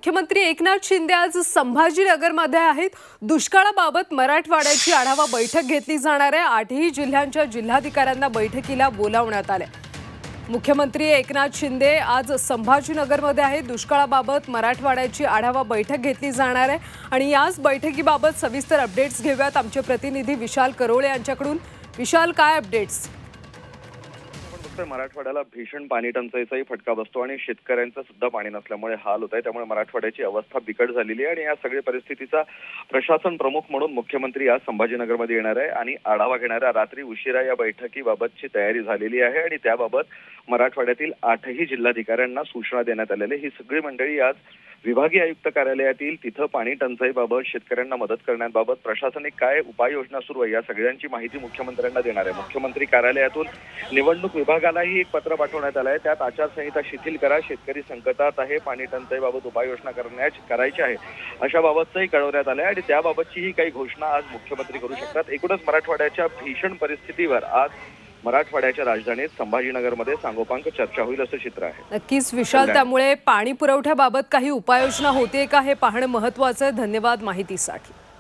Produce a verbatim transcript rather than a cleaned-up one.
मुख्यमंत्री एकनाथ शिंदे आज संभाजीनगरमध्ये आहेत। दुष्काळाबाबत मराठवाड्याची आढावा बैठक घेतली जाणार आहे। आठही जिल्ह्यांच्या जिल्हाधिकाऱ्यांना बैठकीला बोलावण्यात आले। मुख्यमंत्री एकनाथ शिंदे आज संभाजीनगरमध्ये आहेत। दुष्काळाबाबत मराठवाड्याची आढावा बैठक घेतली जाणार आहे आणि याच बैठकीबाबत सविस्तर अपडेट्स घेऊयात आमचे प्रतिनिधी विशाल करोळे यांच्याकडून। विशाल, काय अपडेट्स? मराठवाड्याला भीषण पाणी टंचाईचाही फटका बसतो आणि शेतकऱ्यांचं सुद्धा पाणी नसल्यामुळे हाल होत आहे। त्यामुळे मराठवाड्याची अवस्था बिकट झालेली आहे आणि या सगळ्या परिस्थितीचा प्रशासन प्रमुख म्हणून मुख्यमंत्री आज संभाजीनगरमध्ये येणार आहे आणि आढावा घेणार आहे। रात्री उशिरा या बैठकीबाबतची तयारी झालेली आहे आणि त्याबाबत मराठवाड्यातील आठही जिल्हाधिकाऱ्यांना सूचना देण्यात आलेल्या ही सगळी मंडळी आज विभागीय आयुक्त कार्यालयातील तिथं पाणी टंचाईबाबत शेतकऱ्यांना मदत करण्याबाबत प्रशासनिक काय उपाययोजना सुरू आहे या सगळ्यांची माहिती मुख्यमंत्र्यांना देणार आहे। मुख्यमंत्री कार्यालयातून निवडणूक विभागालाही एक पत्र पाठवण्यात आलं आहे। त्यात आचारसंहिता शिथिल करा, शेतकरी संकटात आहे, पाणी टंचाईबाबत उपाययोजना करण्याची करायची आहे अशा बाबतचंही कळवण्यात आलं आहे आणि त्याबाबतचीही काही घोषणा आज मुख्यमंत्री करू शकतात। एकूणच मराठवाड्याच्या भीषण परिस्थितीवर आज मराठवाड्याच्या राजधानीत संभाजीनगरमध्ये सांगोपांग चर्चा होईल असं चित्र आहे। नक्कीच विशाल, त्यामुळे पाणी पुरवठ्याबाबत काही उपाययोजना होते का हे पाहणं महत्त्वाचं आहे। धन्यवाद माहितीसाठी।